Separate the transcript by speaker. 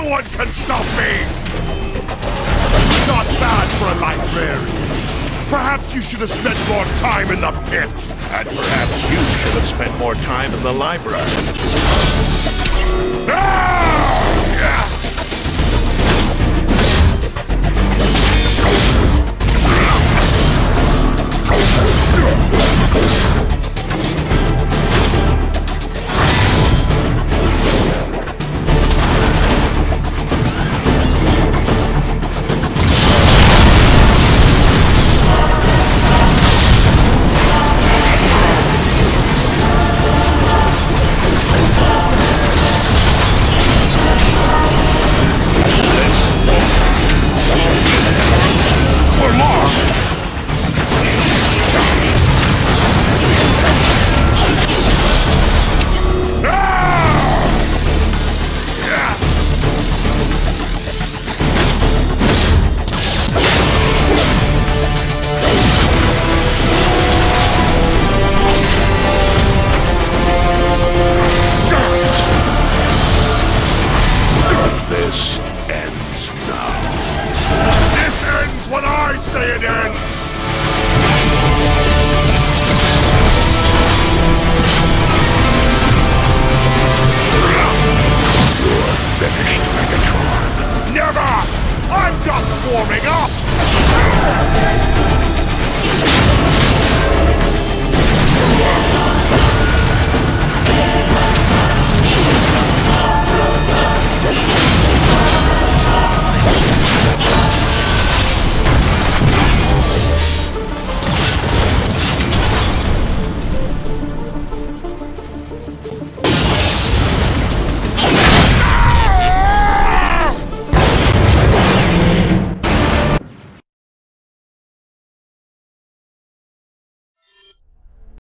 Speaker 1: one can stop me! Not bad for a librarian. Perhaps you should have spent more time in the pit.
Speaker 2: And perhaps you should have spent more time in the library.
Speaker 1: Ah!